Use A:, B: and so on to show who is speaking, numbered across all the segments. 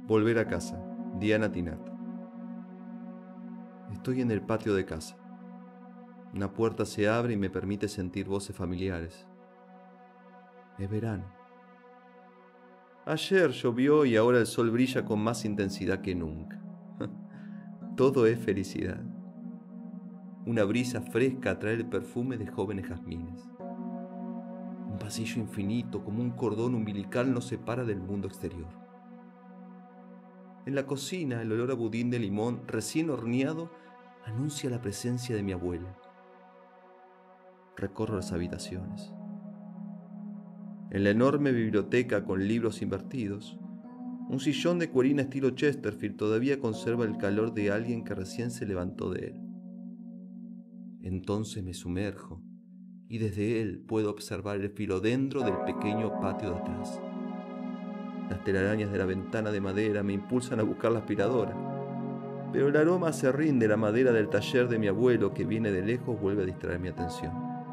A: Volver a casa. Diana Tinat. Estoy en el patio de casa. Una puerta se abre y me permite sentir voces familiares. Es verano. Ayer llovió y ahora el sol brilla con más intensidad que nunca. Todo es felicidad. Una brisa fresca atrae el perfume de jóvenes jazmines. Un pasillo infinito como un cordón umbilical nos separa del mundo exterior. En la cocina, el olor a budín de limón recién horneado anuncia la presencia de mi abuela. Recorro las habitaciones. En la enorme biblioteca con libros invertidos, un sillón de cuerina estilo Chesterfield todavía conserva el calor de alguien que recién se levantó de él. Entonces me sumerjo y desde él puedo observar el filodendro del pequeño patio de atrás. Las telarañas de la ventana de madera me impulsan a buscar la aspiradora, pero el aroma aserrín de la madera del taller de mi abuelo que viene de lejos vuelve a distraer mi atención.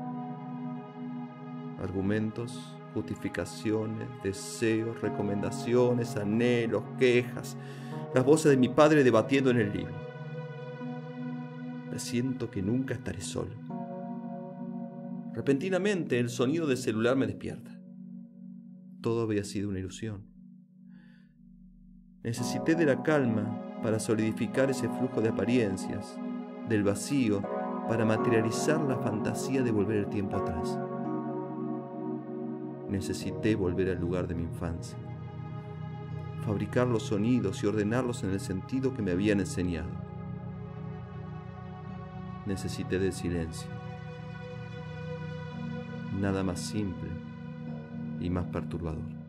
A: Argumentos, justificaciones, deseos, recomendaciones, anhelos, quejas, las voces de mi padre debatiendo en el living. Presiento que nunca estaré solo. Repentinamente el sonido del celular me despierta. Todo había sido una ilusión. Necesité de la calma para solidificar ese flujo de apariencias, del vacío para materializar la fantasía de volver el tiempo atrás. Necesité volver al lugar de mi infancia, fabricar los sonidos y ordenarlos en el sentido que me habían enseñado. Necesité del silencio. Nada más simple y más perturbador.